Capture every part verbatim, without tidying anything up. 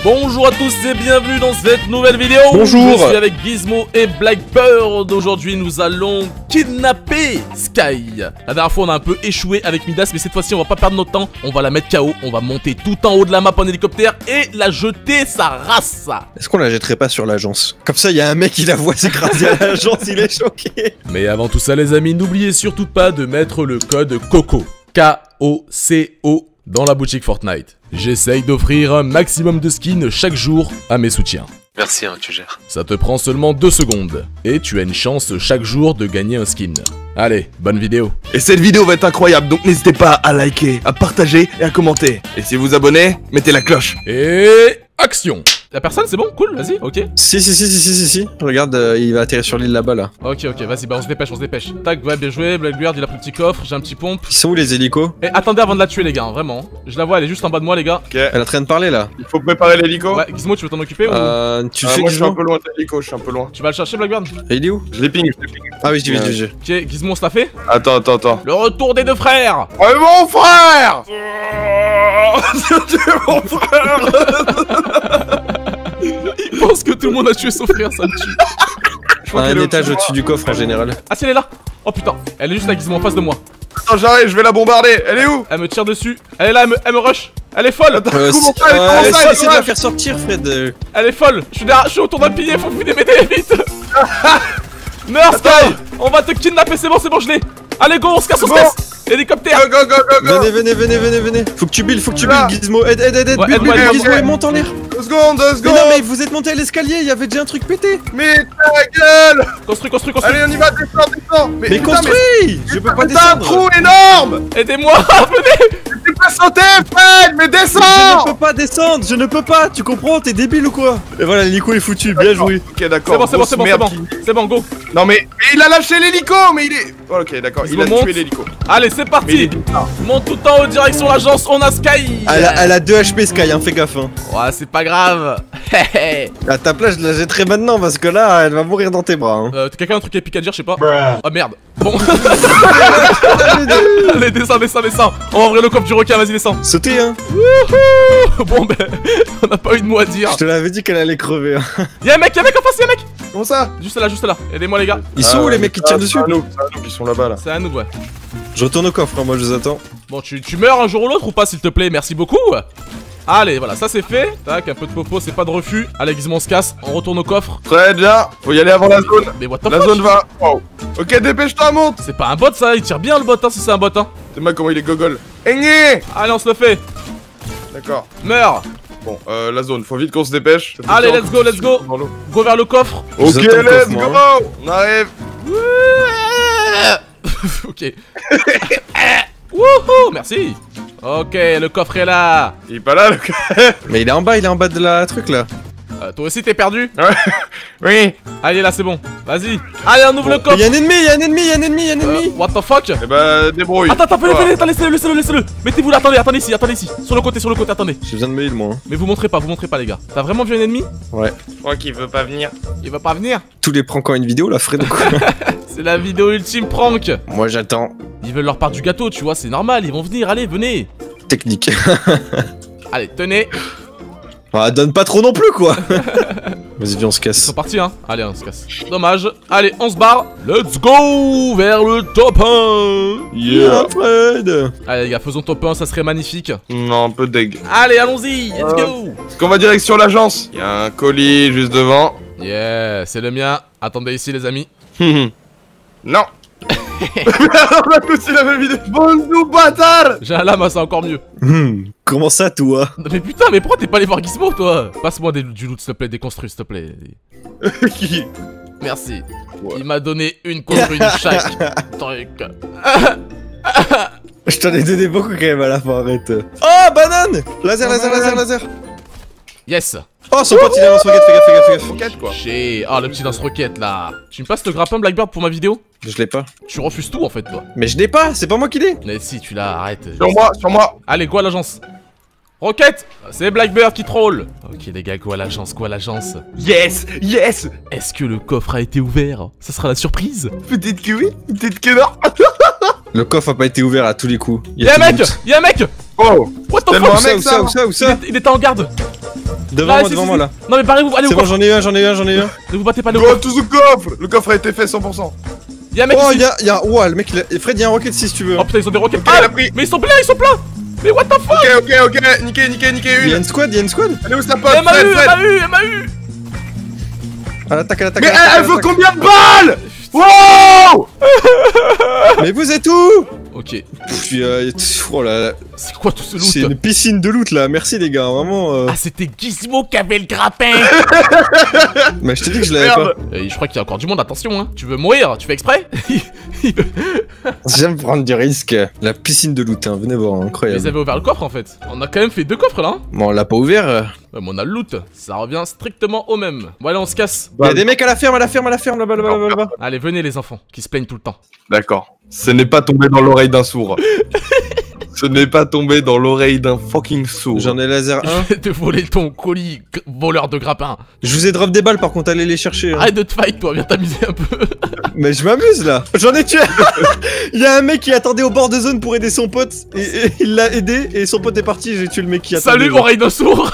Bonjour à tous et bienvenue dans cette nouvelle vidéo. Bonjour. Je suis avec Gizmo et Blackbird. Aujourd'hui nous allons kidnapper Sky. La dernière fois on a un peu échoué avec Midas, mais cette fois-ci on va pas perdre notre temps. On va la mettre K O, on va monter tout en haut de la map en hélicoptère et la jeter sa race. Est-ce qu'on la jetterait pas sur l'agence? Comme ça, il y a un mec qui la voit s'écraser à l'agence, il est choqué. Mais avant tout ça les amis, n'oubliez surtout pas de mettre le code COCO, K O C O, dans la boutique Fortnite. J'essaye d'offrir un maximum de skins chaque jour à mes soutiens. Merci, hein, tu gères. Ça te prend seulement deux secondes, et tu as une chance chaque jour de gagner un skin. Allez, bonne vidéo. Et cette vidéo va être incroyable, donc n'hésitez pas à liker, à partager et à commenter. Et si vous vous abonnez, mettez la cloche. Et action. Y'a personne, c'est bon? Cool, vas-y, ok. Si, si, si, si, si, si, si. Regarde, euh, il va atterrir sur l'île là-bas, là. Ok, ok, vas-y, bah on se dépêche, on se dépêche. Tac, ouais, bien joué, Blackbird, il a pris le petit coffre, j'ai un petit pompe. Ils sont où les hélicos? Et attendez avant de la tuer, les gars, hein, vraiment. Je la vois, elle est juste en bas de moi, les gars. Ok, Elle est en train de parler, là. il faut préparer l'hélico. Ouais, Gizmo, tu veux t'en occuper ou... Euh, tu Ah, sais moi je suis un Gizmo? peu loin de l'hélico, je suis un peu loin. Tu vas le chercher, Blackbird? Et il est où? Je l'ai ping, je l'ai ping. Ah oui, je dis, je dis, je dis. Ok, Gizmo, on se l'a fait? Attends, attends, attends. Le retour des deux frères. Oh mon frère. C'est mon frère. Il pense que tout le monde a tué son frère, ça me tue. Je crois Un qu'elle est étage au-dessus de au-dessus du coffre en général. Ah si, elle est là. Oh putain, elle est juste là, Gizmo, en face de moi. moi. Attends, j'arrive, je vais la bombarder. Elle est où? Elle me tire dessus. Elle est là, elle me, elle me rush. Elle est folle. Euh, Comment si- ça, elle- euh, comment ça, essaie- elle essaie de la crache faire sortir, Fred. euh. Elle est folle. Je suis derrière, je suis autour d'un pilier, faut que vous m'aider vite. Meurs, Sky. On va te kidnapper, c'est bon, c'est bon, je l'ai. Allez, go, on se casse, on se Bon. casse. Hélicoptère. Go, go, go, go, go. Venez, venez, venez, venez, venez. Faut que tu builds, faut que tu Là. builds, Gizmo. Aide, aide, aide, aide. Ouais, Build, aide-moi, build, aide-moi. Gizmo, il monte en l'air. Deux secondes, deux Mais secondes. non, mais vous êtes monté à l'escalier, il y avait déjà un truc pété. Mais ta gueule. Construis, construis, construis. Allez, on y va, descends, descends. Mais putain, construis. Je peux pas mais t'as un descendre. trou énorme. Aidez-moi, venez. Tu peux sauter, Fred, mais Je descends. ne peux pas descendre, je ne peux pas, tu comprends, t'es débile ou quoi? Et voilà, l'hélico est foutu, bien joué. Ok, d'accord. C'est bon, c'est bon, grosse c'est bon, c'est merde bon. qui- C'est bon, go. Non mais, mais il a lâché l'hélico, mais il est... Oh, ok, d'accord, Il il se a monte. tué l'hélico. Allez, c'est Mais il parti. est bizarre. Monte tout en haut, direction l'agence, on a Sky. Elle a, elle a deux H P Sky, hein, fais gaffe. Hein. Ouais, c'est pas grave. À ta place, je la jetterai maintenant parce que là, elle va mourir dans tes bras. Hein. euh, T'as quelqu'un un truc épique à dire, je sais pas. Oh merde. Bon. Allez, descends, descends, descends. On va ouvrir le coffre du requin, vas-y, descends. Sautez, hein. Wouhou. Bon, ben, on n'a pas eu de mot à dire. Je te l'avais dit qu'elle allait crever. Hein. Y'a un mec, y'a un mec en face, y'a un mec. Comment ça? Juste là, juste là. Aidez-moi, les gars. Ils sont Ah où ouais, les mecs qui ah, tirent c'est dessus? à nous, c'est à nous qui sont là-bas là. C'est à nous, ouais. Je retourne au coffre, hein, moi je vous attends. Bon, tu, tu meurs un jour ou l'autre ou pas, s'il te plaît? Merci beaucoup. Allez, voilà, ça c'est fait. Tac, un peu de popo, c'est pas de refus. Allez, Gizmo, on se casse. On retourne au coffre. Très bien, faut y aller avant la zone. Mais what the La fuck? zone va. Wow. Ok, dépêche-toi, monte. C'est pas un bot, ça. Il tire bien le bot, hein, si c'est un bot, hein. C'est moi comment il est gogol. Aigné. Allez, on se le fait. D'accord. Meurs. Bon, euh, la zone, faut vite qu'on se dépêche. Ça fait Allez, longtemps let's qu'on go, se let's go. dans l'eau. Go vers le coffre. Je vous Ok, attends le let's coffre, go. moi, On arrive. Ok. Wouhou, merci. Ok, le coffre est là. Il est pas là, le Mais il est en bas, il est en bas de la truc là. Euh, toi aussi, t'es perdu? Oui. Allez, là, c'est bon. Vas-y. Allez, on ouvre le Il coffre. y a un ennemi, il y a un ennemi, il y a un ennemi, il y a un Euh, ennemi. what the fuck? Eh bah, débrouille. Attends, attends, venez, Toi. venez, attends, laissez-le, laissez-le, laissez-le. Mettez-vous là, attendez, attendez ici, attendez ici. Sur le côté, sur le côté, attendez. J'ai besoin de me heal, moi. Hein. Mais vous montrez pas, vous montrez pas, les gars. T'as vraiment vu un ennemi? Ouais. Je crois qu'il veut pas venir. Il va pas venir. Tous les pranks en une vidéo, là, Fred ou quoi? C'est la vidéo ultime prank. Moi j'attends. Ils veulent leur part du gâteau, tu vois, c'est normal, ils vont venir, allez, venez. Technique. Allez, tenez. Ah, donne pas trop non plus, quoi. Vas-y, viens, on se Ils casse. sont partis, hein. Allez, on se casse. Dommage. Allez, on se barre. Let's go vers le top un. Yeah, Fred. Allez, les gars, faisons top un, ça serait magnifique. Non, un peu deg. Allez, allons-y, let's Euh. go. Est-ce qu'on va direction l'agence? Il y a un colis juste devant. Yeah, c'est le mien. Attendez ici, les amis. Non. On a tous eu la même idée. Bonjour, bâtard. J'ai un lame, c'est encore mieux. Hmm, comment ça, toi? Mais putain, mais pourquoi t'es pas allé voir Gizmo, toi? Passe-moi des- du loot, s'il te plaît, déconstruis, s'il te plaît. Qui? Merci. Ouais. Il m'a donné une contre une chaque truc. Je t'en ai donné beaucoup quand même à la fin, arrête. Oh, banane! Laser, laser, laser, laser. Yes. Oh, son pote, il a un lance-roquette, fais gaffe, fais gaffe, fais gaffe. Roquette, quoi. J'ai... Ah, le petit lance-roquette, là. Tu me passes le grappin, Blackbird, pour ma vidéo? Je l'ai pas. Tu refuses tout, en fait, toi. Mais je l'ai pas, c'est pas moi qui l'ai. Mais si, tu l'as, arrête. Sur moi, sur moi. Allez, go à l'agence. Roquette. C'est Blackbird qui troll. Ok, les gars, go à l'agence, go à l'agence. Yes, yes. Est-ce que le coffre a été ouvert? Ça sera la surprise. Peut-être que oui, peut-être que non. Le coffre a pas été ouvert à tous les coups. Y'a un tout mec. le doute. Y'a un mec. Oh. What the Tellement fuck? un Où mec, ça, ça. où ça, où ça, où il, ça? est- il était en garde. Devant Là, moi, si, devant si, moi si. là. Non mais barrez-vous, allez au C'est bon, coffre. j'en ai eu un, j'en ai eu un, j'en ai eu un. Ne vous battez pas, ne Go vous... to the coffre. Le coffre a été fait cent pour cent. Y'a un mec Oh, ici. y'a. Y a... Ouah, le mec, il a... Fred, y'a un rocket si tu veux. Oh putain, ils ont des roquettes. Ok, il a pris. Mais ils sont pleins, ils sont pleins. Mais what the fuck. Ok, ok, ok. Niqué, niqué, niqué Il y a une. une squad, il y a une squad. Elle est où sa pote? Elle m'a Fred, eu, elle Fred. m'a eu, elle m'a eu. À l'attaque, à l'attaque. Mais à l'attaque, elle à veut l'attaque. combien de balles? Wow! Mais vous êtes où? Ok. Pff, euh, pff, oh là là. C'est quoi tout ce C'est loot? une piscine de loot là, merci les gars, vraiment. Euh... Ah, c'était Gizmo qui avait le grappin. Mais je t'ai dit que je l'avais pas. Merde. Et je crois qu'il y a encore du monde, attention hein. Tu veux mourir? Tu fais exprès? J'aime prendre du risque. La piscine de loot, hein, venez voir, Mais ils incroyable. avaient ouvert le coffre en fait. On a quand même fait deux coffres là. Hein. Bon, on l'a pas ouvert. euh. Ouais, mais on a le loot. Ça revient strictement au même. Bon, allez, on se casse. Il y a des mecs à la ferme, à la ferme, à la ferme, là-bas, là-bas, là-bas, là-bas. Allez, venez les enfants qui se plaignent tout le temps. D'accord. Ce n'est pas tombé dans l'oreille d'un sourd. Ce n'est pas tombé dans l'oreille d'un fucking sourd. J'en ai laser un. Je vais te voler ton colis, g- voleur de grappin. Je vous ai drop des balles par contre, allez les chercher. hein. Arrête de te fight, toi, viens t'amuser un peu. Mais je m'amuse là. J'en ai tué. Il y a un mec qui attendait au bord de zone pour aider son pote. Et, et il l'a aidé et son pote est parti. J'ai tué le mec qui attendait. Salut, oreille de sourd.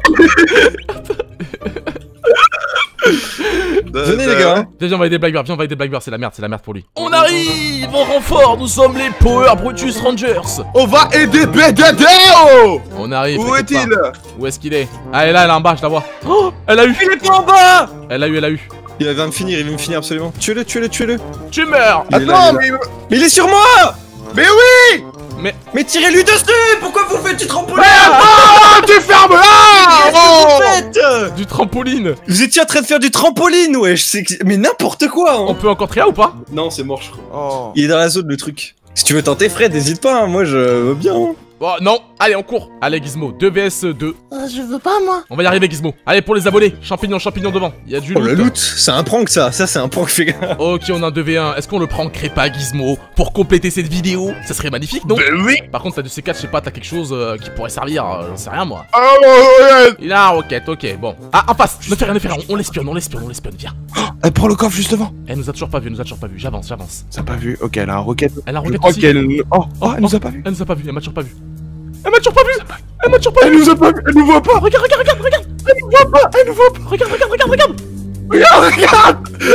Venez les gars. hein. Viens, on va aider Blackbeard, viens, on va aider Blackbeard, c'est la merde, c'est la merde pour lui. On arrive en renfort, nous sommes les Power Brutus Rangers. On va aider B D D O. On arrive. Où t'inquiète est-il? pas. Où est-ce qu'il est? Ah, elle est là, elle est en bas, je la vois. Oh, elle a eu. Il est pas en bas. Elle a eu, elle a eu. Il va me finir, il va me finir absolument. Tuez-le, tuez-le, tuez-le. Tu meurs. Il est là, Attends, il est là. mais. Mais il est sur moi. Mais oui! Mais tirez-lui dessus. Pourquoi vous faites du trampoline? Ah, tu fermes là! Qu'est-ce que Oh! vous faites? Du trampoline. Vous étiez en train de faire du trampoline, wesh. C'est que- Mais n'importe quoi. On Hein. peut encore trier ou pas? Non, c'est mort, je crois. Oh. Il est dans la zone le truc. Si tu veux tenter Fred, n'hésite pas, hein, moi je veux bien. hein. Oh non, allez on court. Allez Gizmo, deux vs deux. Euh, je veux pas, moi. On va y arriver Gizmo. Allez pour les abonnés, champignons, champignons devant. Il y a du Oh loot. le loot, c'est un prank ça, ça c'est un prank fait gaffe. Ok, on a un deux v un. Est-ce qu'on le prankerait pas Gizmo pour compléter cette vidéo? Ça serait magnifique, non? Mais oui! Par contre, t'as du C quatre, je sais pas, t'as quelque chose euh, qui pourrait servir, euh, j'en sais rien moi. Ah ouais! Il a un roquette, ok, bon. Ah, en face, ne fais rien, ne fais rien, on l'espionne, on l'espionne, on l'espionne, viens. Elle prend le coffre juste devant. Elle nous a toujours pas vu, elle nous a toujours pas vu, j'avance, j'avance. Ça a pas vu. Ok, elle a un rocket. Elle a un Je roquette crois aussi. qu'elle. Oh, oh, elle nous a pas vu. Elle nous a pas vu, elle m'a toujours pas vu. Elle m'a toujours pas vu. Elle m'a toujours pas vu. Elle nous a pas vu. Elle nous voit pas. Regarde, regarde, regarde, regarde. Elle nous voit pas, elle nous voit pas. Regarde, regarde, regarde, regarde. Regarde,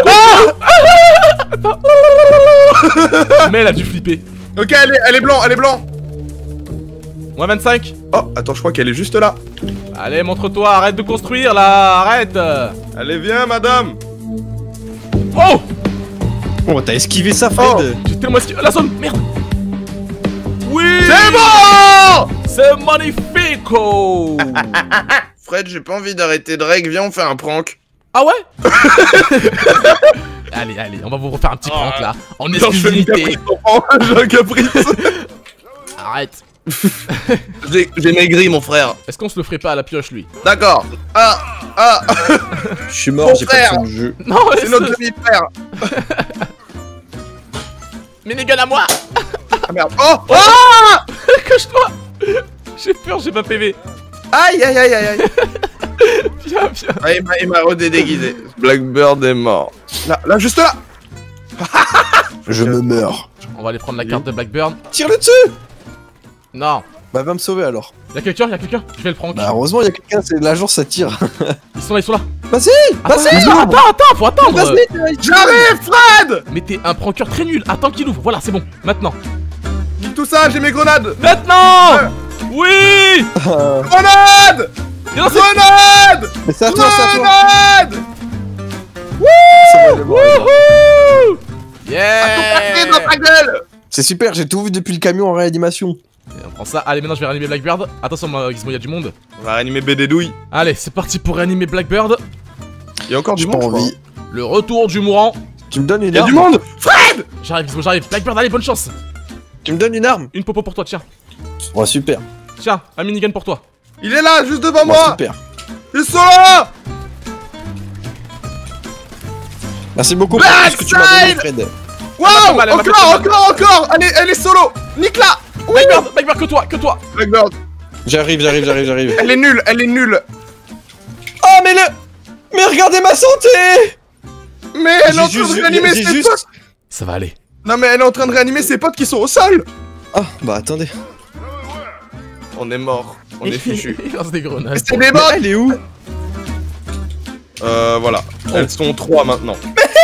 regarde. Mais elle a dû flipper. Ok, elle est, elle est blanc, elle est blanc. Moins vingt-cinq. Oh, attends, je crois qu'elle est juste là. Allez, montre-toi, arrête de construire là, arrête. Allez, viens, madame. Oh, Oh t'as esquivé ça Fred. Oh. j'ai tellement esquivé la zone, merde. Oui, C'est bon! c'est magnifico. Fred, j'ai pas envie d'arrêter Drake. Viens, on fait un prank. Ah ouais. Allez, allez, on va vous refaire un petit prank là, en Genre, je fais une exclusivité. caprice, enfant. J'ai un caprice. Arrête. J'ai j'ai maigri, mon frère. Est-ce qu'on se le ferait pas à la pioche lui? D'accord. Ah, ah. Je suis mort, Mon j'ai pas frère. le son du jeu. Non, C'est notre demi-frère. minigun à moi. Ah merde. Oh, oh. Cache-toi. J'ai peur, j'ai pas P V. Aïe, aïe, aïe, aïe, aïe. Viens, viens. Ah, il m'a- il m'a redéguisé. Blackbird est mort. Là, là, juste là. Je me meurs. On va aller prendre la carte de Blackburn. Tire-le dessus. Non. Bah va me sauver alors. Y'a quelqu'un, y'a quelqu'un. Je fais le prank. Bah heureusement il y a quelqu'un, c'est l'agence ça tire. Ils sont là, ils sont là. Vas-y, Attends, vas-y. attends, attends, attends, faut attendre. Vas-y, J'arrive, Fred. Mais t'es un pranker très nul. Attends qu'il ouvre. Voilà, c'est bon. Maintenant. Dis tout ça, j'ai mes grenades. Maintenant. Oui. Euh, Grenades. Et non, c'est- Grenades. Mais c'est à toi, c'est à toi. Grenades. C'est bon, il est mort, il est mort. Wouhou. Passez dans Yeah. ta gueule. C'est super, j'ai tout vu depuis le camion en réanimation. Et on prend ça. Allez, maintenant je vais réanimer Blackbird. Attention, moi, Gizmo, y'a du monde. On va réanimer B D douille. Allez, c'est parti pour réanimer Blackbird. Il y a encore du J'ai pas monde. je crois. envie. Le retour du mourant. Tu me donnes une Il y a arme. du monde. Fred. J'arrive, Gizmo, j'arrive. Blackbird, allez, bonne chance. Tu me donnes une arme. Une popo pour toi, tiens. Oh super. Tiens, un minigun pour toi. Il est là, juste devant Oh, moi. super. Ils sont là. Merci beaucoup pour Backside. tout ce que tu m'as donné Fred. Wow. fait mal, elle m'a fait Encore, mal. encore, encore. Elle est, elle est solo. Nique là. Blackbird, Blackbird, que toi, que toi. Blackbird. J'arrive, j'arrive, j'arrive, j'arrive. Elle est nulle, elle est nulle. Oh mais le... Mais regardez ma santé. Mais elle est en J'ai train de juste- réanimer j'ai ses juste- potes. Ça va aller. Non mais elle est en train de réanimer ses potes qui sont au sol. Ah bah attendez. On est mort. On est fichu. Il lance des grenades. C'est des Mais bottes. elle est où? Euh, voilà. Elles sont trois maintenant.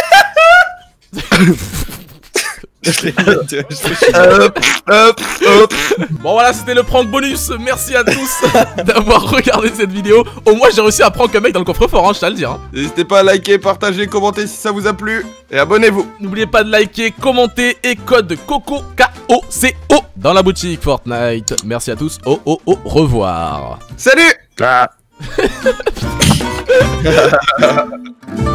Je l'ai- je l'ai- Hop, hop, hop. Bon voilà, c'était le prank bonus. Merci à tous d'avoir regardé cette vidéo. Au moins j'ai réussi à prank un mec dans le coffre-fort, hein, je tiens à le dire. Hein. N'hésitez pas à liker, partager, commenter si ça vous a plu. Et abonnez-vous. N'oubliez pas de liker, commenter et code COCO K O C O dans la boutique Fortnite. Merci à tous. Au au au revoir. Salut. Ah.